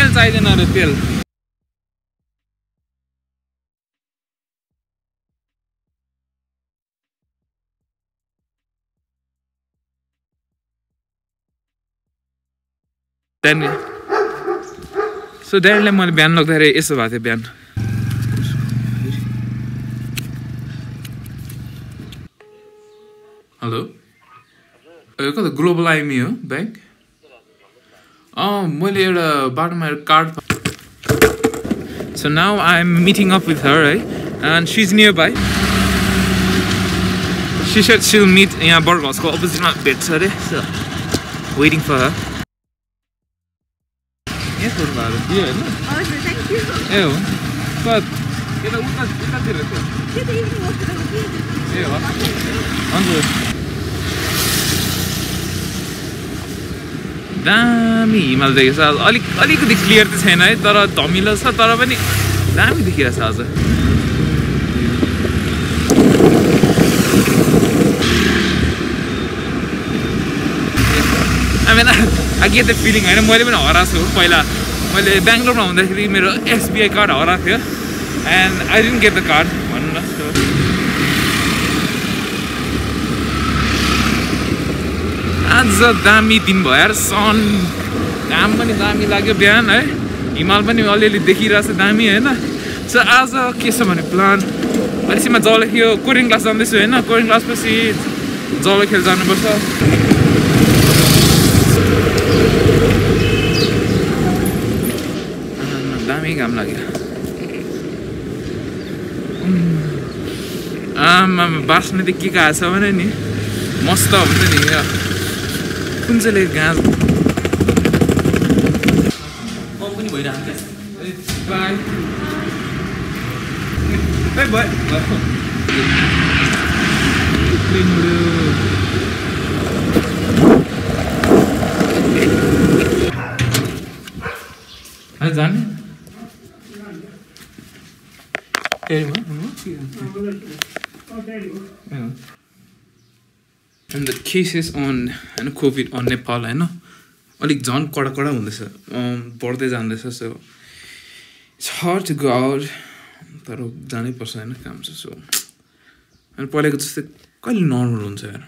चाहिदैन रे तेल सो ड्याडीलाई मैले बिहान लग्दाखेरि यसो भएको थियो बिहान हेलो कता ग्लोबल आइमी हो ब्याङ्क मैले एउटा बाटोमा card so now I am meeting up with her है and she is nearby she said she will meet यहाँ बर्ग हाउसको अपोजिटमा भेट्छ अरे सो वेटिङ फर हर यहाँ सोध्नु भयो ए हो उतातिर ए हो हजुर दामी हिमाल देखेको छ अलिकति क्लियर त छैन है तर धमिलो छ तर पनि दामी देखिरहेको छ आज I get the feeling होइन मैले पनि हराएको छु पहिला मैले बेङ्गलोरमा हुँदाखेरि मेरो एसबिआई कार्ड हराएको थियो and I didn't get the card भन्नु न आज दामी दिन भयो यार सन घाम पनि दामी लाग्यो बिहान है हिमाल पनि अलिअलि देखिरहेको छ दामी होइन सो आज के छ भने प्लान अलिकतिमा जलखेल कोरिङ क्लास जाँदैछु होइन कोरिङ क्लास पछि जलखेल जानुपर्छ दामी घाम लाग्यो बास्मती के आएको छ भने नि मस्त हुन्छ नि कुन चाहिँले गाँस पनि भइरहेको जाने And the cases on COVID on Nepal होइन अलिक झन् कडा हुँदैछ बढ्दै जाँदैछ so it's hard to go out तर जानै पर्छ होइन काम छ सो अनि पहिलाको जस्तै कहिले नर्मल हुन्छ यार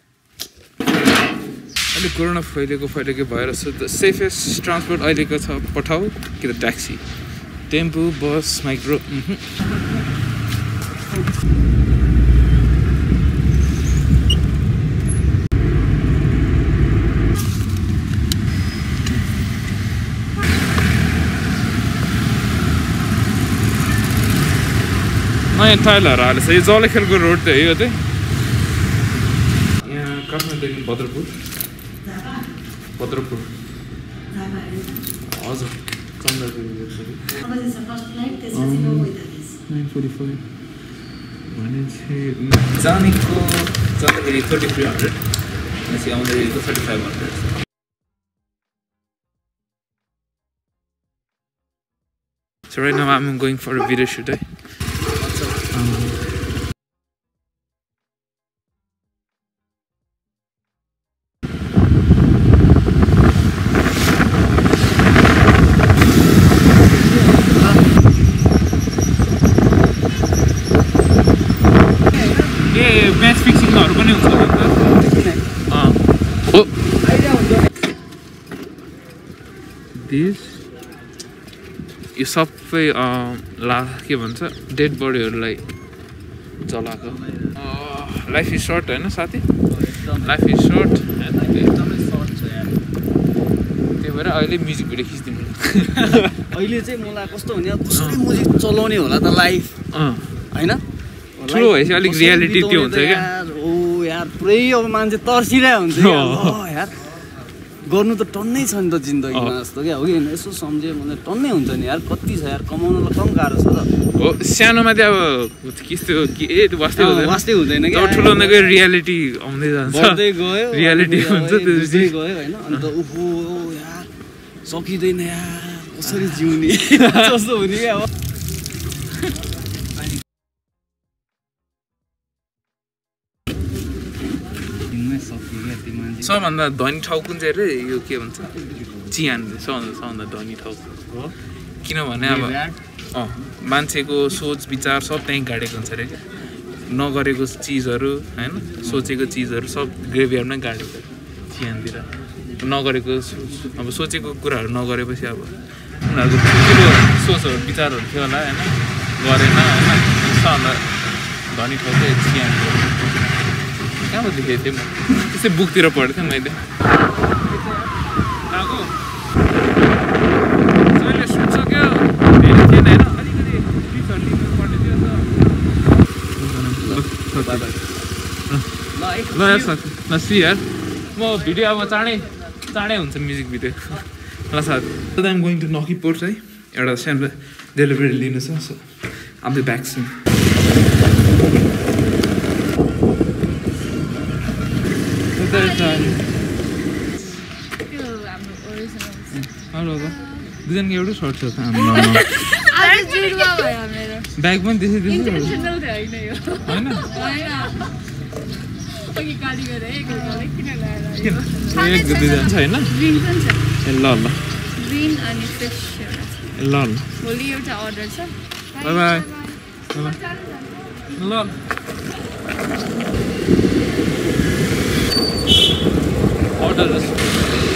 अहिले कोरोना फैलेको भएर सो द सेफेस्ट ट्रान्सपोर्ट अहिलेको छ पठाउ कि त ट्याक्सी टेम्पो बस माइक्रो नयाँ टाइलहरू हालेछ यो जलखेलको रोड त यो चाहिँ यहाँ काठमाडौँदेखि भद्रपुर हजुर जानेको जाँदाखेरि 3300 पछि आउँदाखेरिको 3500 So right now I'm going for a video shoot match fixing हरू पनि हुन्छ दिस यो सबै के भन्छ डेड बडीहरूलाई जलाएको लाइफ इज सर्ट होइन साथी लाइफ इज सर्ट एकदमै सर्ट छ यार त्यही भएर अहिले म्युजिक भिडियो खिच्दिनु अहिले चाहिँ मलाई कस्तो हुने कसरी म्युजिक चलाउने होला त लाइफ हैन ठुलो भएपछि अलिक रियालिटी त्यो हुन्छ क्या ओ यार पुरै अब मान्छे तर्सिरहेको हुन्छ यार गर्नु त टन्नै छ नि त जिन्दगीमा जस्तो क्या हो कि यसो सम्झे भने टन्नै हुन्छ नि यार कति छ यार कमाउनलाई कम गाह्रो छ त हो सानोमा चाहिँ अब किस्तो वास्तै हुँदैन क्या ठुलो हुँदै रियालिटी आउँदै जान्छ बढ्दै गयो रियालिटी हुन्छ त्यो गयो हैन अनि त ओहो यार सकिदैन यार कसरी जिउने जस्तो हुने क्या अब सबभन्दा धनी ठाउँ कुन चाहिँ रे यो के भन्छ चिहान सबभन्दा धनी ठाउँ हो किनभने अब मान्छेको सोच विचार सब त्यहीँ गाडेको हुन्छ अरे क्या नगरेको चिजहरू होइन सोचेको चिजहरू सब ग्रेभयार्डमै गाडेको चिहानतिर नगरेको अब सोचेको कुराहरू नगरेपछि अब उनीहरूको ठुलो सोचहरू विचारहरू थियो होला होइन गरेन होइन सबभन्दा धनी ठाउँ चाहिँ चिहान कहाँबाट देखेको थिएँ म त्यस्तै बुकतिर पढेको थिएँ मैले आएको जहिले सुनिसक्यो धेरै थिएन होइन अलिकति पिक्चरहरू पढ्ने थियो ल यार साथी ल सी यार म भिडियो अब चाँडै हुन्छ म्युजिक भिडियो ल साथी आइम गोइङ टु नकी पोर्ट है एउटा सानो डेलिभरी लिनु छ so I'm the back soon दुईजनाको एउटै सर्ट छ त ब्याग पनि त्यसै होइन एक दुईजना छ होइन ए ल ल ल ल भोलि एउटा अर्डर छ बाई बाई ल अर्डर